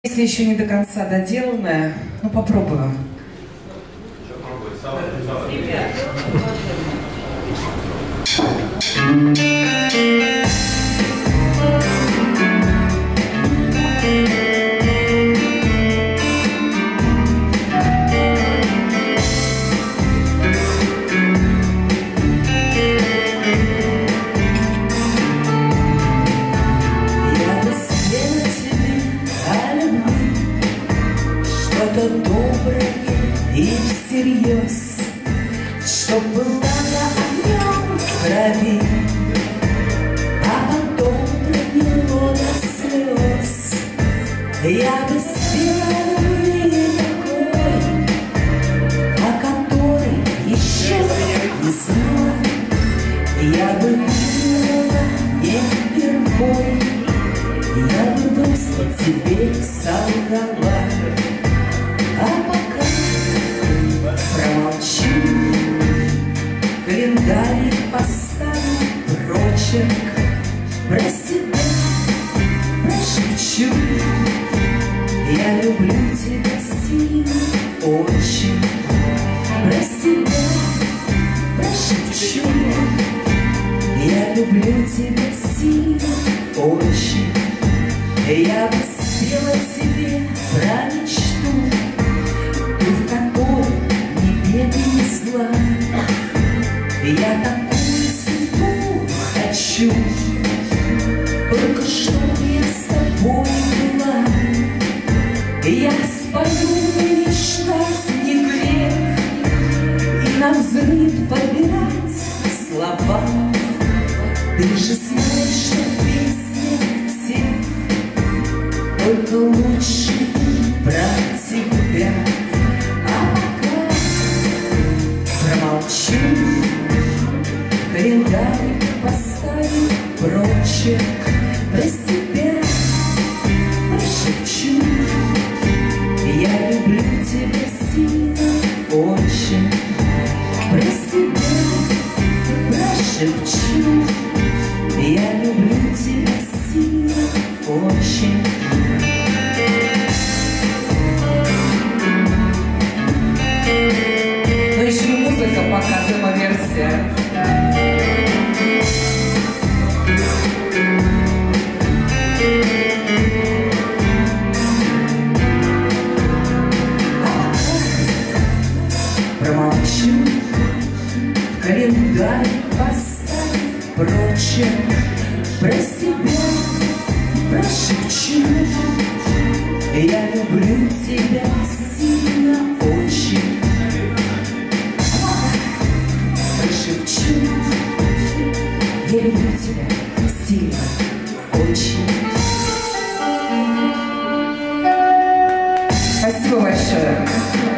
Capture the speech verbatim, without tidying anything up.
Если еще не до конца доделанная, ну попробую. Ребят, что-то доброе и всерьез, чтоб была на огнем в крови, а потом проняло до слез. Я бы спела любви такой, о которой еще не знала. Я бы видела не впервой, я бы просто тебе солгала. А пока промолчу, календарь поставлю прочерк, про себя прошепчу. Я люблю тебя сильно, очень, про себя прошепчу. Я люблю тебя сильно, очень, я бы спела тебе про мечту, в которой ни беды, ни зла. Я такую судьбу хочу, только чтоб я с тобой была. Я спою мечтать не грех, и на взрыв подбирать слова. Ты же знаешь, что песня всех только лучше про тебя. Промолчу, календарь поставлю прочерк, про себя прошепчу. Я люблю тебя сильно, очень, про себя прошепчу. Я люблю тебя сильно, очень. Пока демо-версия. Промолчу, в календарь поставь прочерк, про себя прошепчу. Я люблю тебя сильно, очень. Я люблю тебя сильно, очень. Спасибо большое.